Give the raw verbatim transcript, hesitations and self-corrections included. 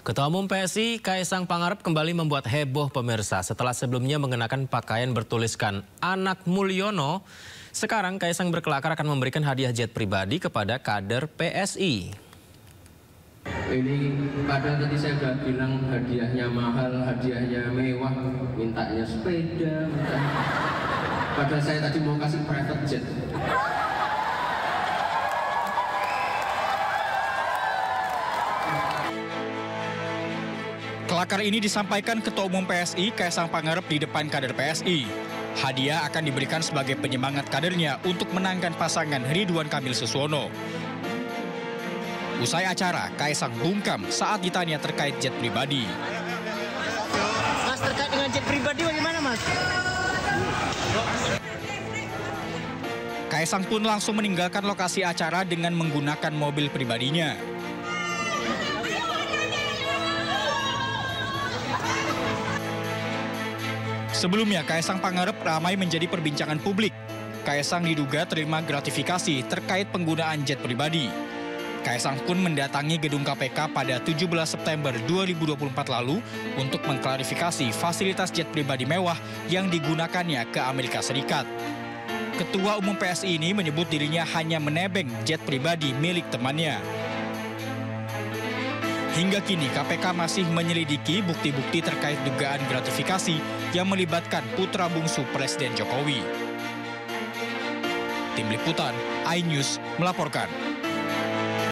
Ketua Umum P S I, Kaisang Pangarep kembali membuat heboh pemirsa setelah sebelumnya mengenakan pakaian bertuliskan Anak Mulyono. Sekarang Kaisang berkelakar akan memberikan hadiah jet pribadi kepada kader P S I. Ini padahal tadi saya sudah bilang hadiahnya mahal, hadiahnya mewah, mintanya sepeda, minta... padahal saya tadi mau kasih private jet. Kelakar ini disampaikan Ketua Umum P S I, Kaisang Pangarep di depan kader P S I. Hadiah akan diberikan sebagai penyemangat kadernya untuk menangkan pasangan Ridwan Kamil Suswono. Usai acara, Kaisang bungkam saat ditanya terkait jet pribadi. Mas, terkait dengan jet pribadi bagaimana, Mas? Kaisang pun langsung meninggalkan lokasi acara dengan menggunakan mobil pribadinya. Sebelumnya, Kaisang Pangarep ramai menjadi perbincangan publik. Kaisang diduga terima gratifikasi terkait penggunaan jet pribadi. Kaisang pun mendatangi gedung K P K pada tujuh belas September dua ribu dua puluh empat lalu untuk mengklarifikasi fasilitas jet pribadi mewah yang digunakannya ke Amerika Serikat. Ketua Umum P S I ini menyebut dirinya hanya menebeng jet pribadi milik temannya. Hingga kini K P K masih menyelidiki bukti-bukti terkait dugaan gratifikasi yang melibatkan putra bungsu Presiden Jokowi. Tim Liputan, iNews melaporkan.